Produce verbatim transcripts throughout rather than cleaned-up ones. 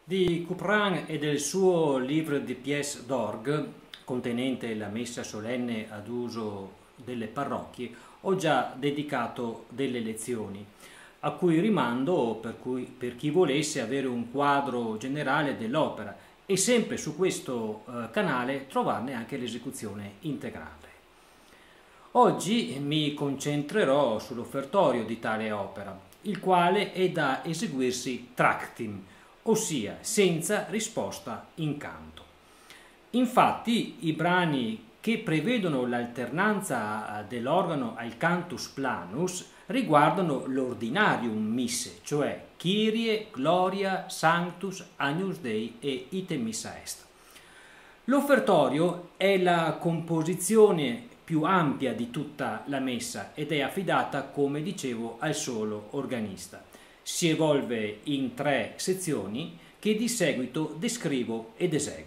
Di Couperin e del suo Livre de pièces d'orgue, contenente la messa solenne ad uso delle parrocchie, ho già dedicato delle lezioni, a cui rimando per, cui, per chi volesse avere un quadro generale dell'opera e sempre su questo eh, canale trovarne anche l'esecuzione integrale. Oggi mi concentrerò sull'offertorio di tale opera, il quale è da eseguirsi tractim, ossia senza risposta in canto. Infatti i brani che prevedono l'alternanza dell'organo al cantus planus riguardano l'ordinarium misse, cioè Kyrie, Gloria, Sanctus, Agnus Dei e Ite Missa Est. L'offertorio è la composizione più ampia di tutta la messa ed è affidata, come dicevo, al solo organista. Si evolve in tre sezioni che di seguito descrivo ed eseguo.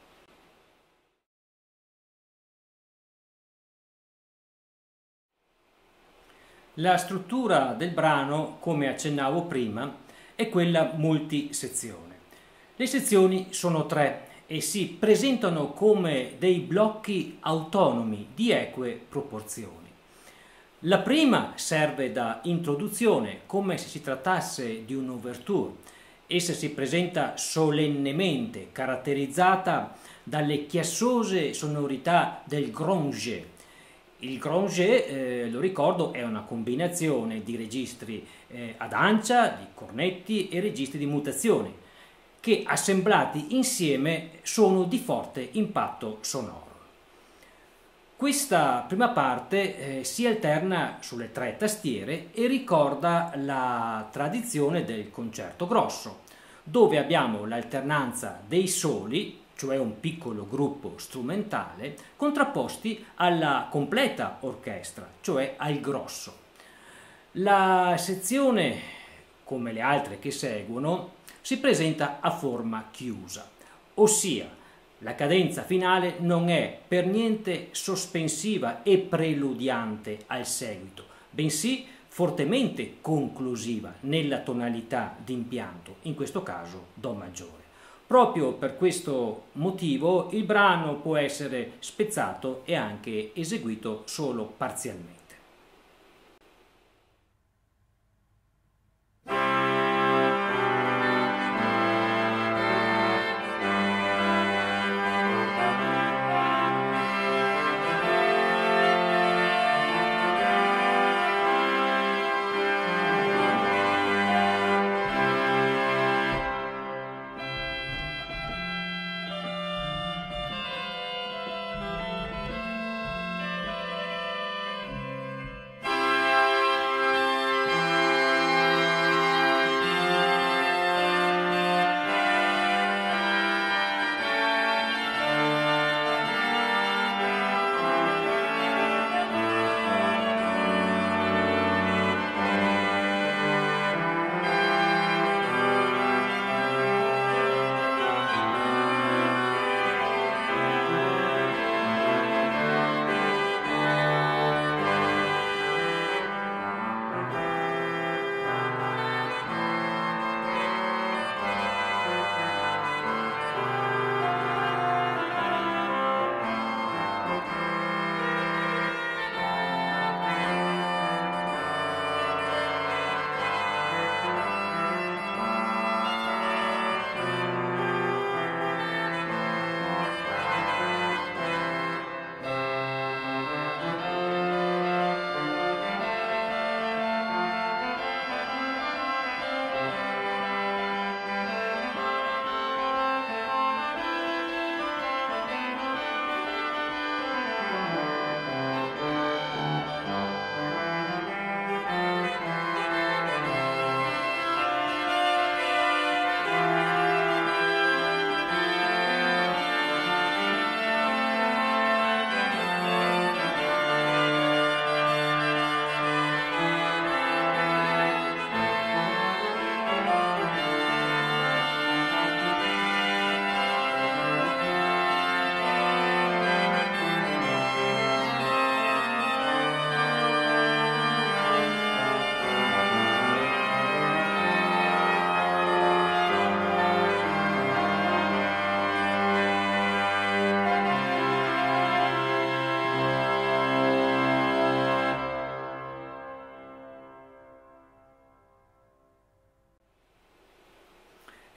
La struttura del brano, come accennavo prima, è quella multisezione. Le sezioni sono tre e si presentano come dei blocchi autonomi di eque proporzioni. La prima serve da introduzione, come se si trattasse di un'ouverture. Essa si presenta solennemente, caratterizzata dalle chiassose sonorità del grand jet. Il grand jet, eh, lo ricordo, è una combinazione di registri eh, ad ancia, di cornetti e registri di mutazione, che assemblati insieme sono di forte impatto sonoro. Questa prima parte eh, si alterna sulle tre tastiere e ricorda la tradizione del concerto grosso, dove abbiamo l'alternanza dei soli, cioè un piccolo gruppo strumentale, contrapposti alla completa orchestra, cioè al grosso. La sezione, come le altre che seguono, si presenta a forma chiusa, ossia la cadenza finale non è per niente sospensiva e preludiante al seguito, bensì fortemente conclusiva nella tonalità d'impianto, in questo caso Do maggiore. Proprio per questo motivo il brano può essere spezzato e anche eseguito solo parzialmente.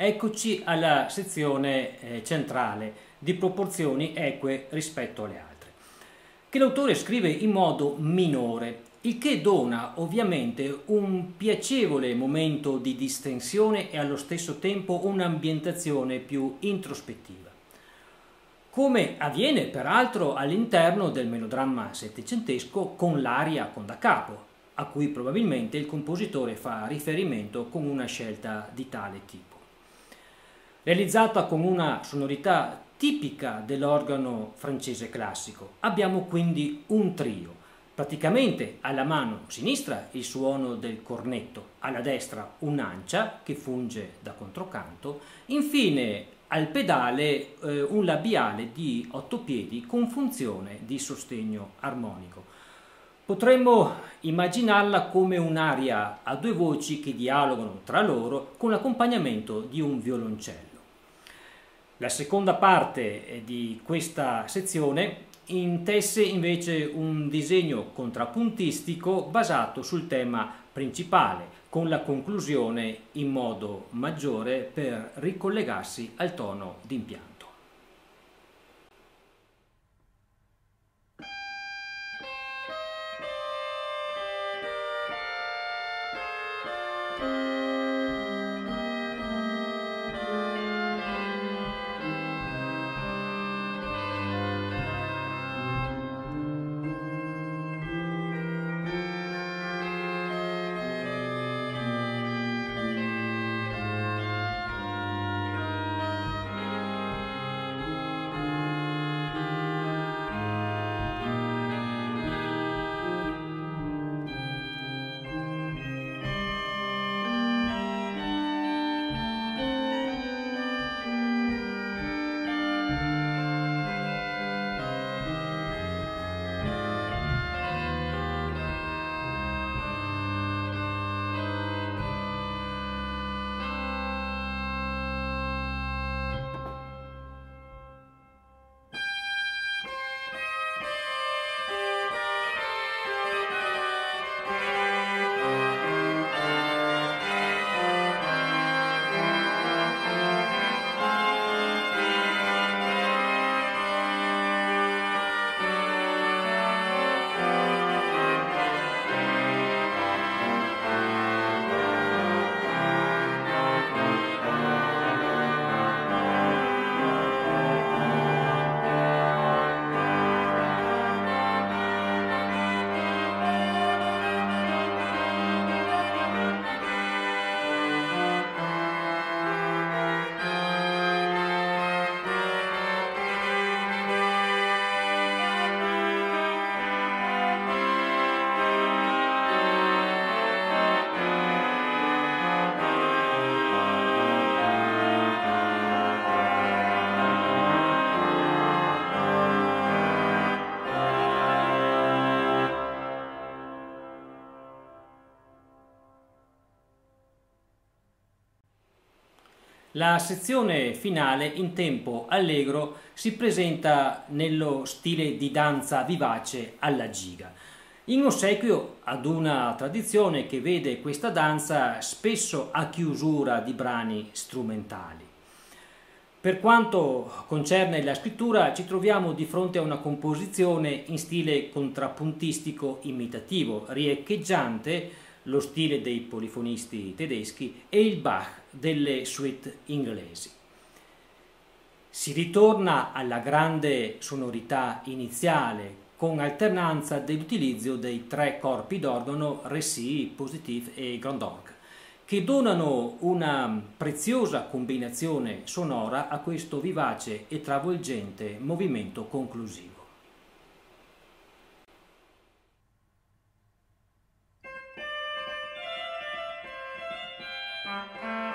Eccoci alla sezione eh, centrale, di proporzioni eque rispetto alle altre, che l'autore scrive in modo minore, il che dona ovviamente un piacevole momento di distensione e allo stesso tempo un'ambientazione più introspettiva. Come avviene peraltro all'interno del melodramma settecentesco con l'aria con da capo, a cui probabilmente il compositore fa riferimento con una scelta di tale tipo. Realizzata con una sonorità tipica dell'organo francese classico, abbiamo quindi un trio. Praticamente alla mano sinistra il suono del cornetto, alla destra un'ancia che funge da controcanto, infine al pedale eh, un labiale di otto piedi con funzione di sostegno armonico. Potremmo immaginarla come un'aria a due voci che dialogano tra loro con l'accompagnamento di un violoncello. La seconda parte di questa sezione intesse invece un disegno contrappuntistico basato sul tema principale, con la conclusione in modo maggiore per ricollegarsi al tono d'impianto. La sezione finale in tempo allegro si presenta nello stile di danza vivace alla giga, in ossequio ad una tradizione che vede questa danza spesso a chiusura di brani strumentali. Per quanto concerne la scrittura, ci troviamo di fronte a una composizione in stile contrappuntistico imitativo, riecheggiante lo stile dei polifonisti tedeschi e il Bach delle suite inglesi. Si ritorna alla grande sonorità iniziale con alternanza dell'utilizzo dei tre corpi d'organo Récit, Positif e Grand Orgue, che donano una preziosa combinazione sonora a questo vivace e travolgente movimento conclusivo. Thank you.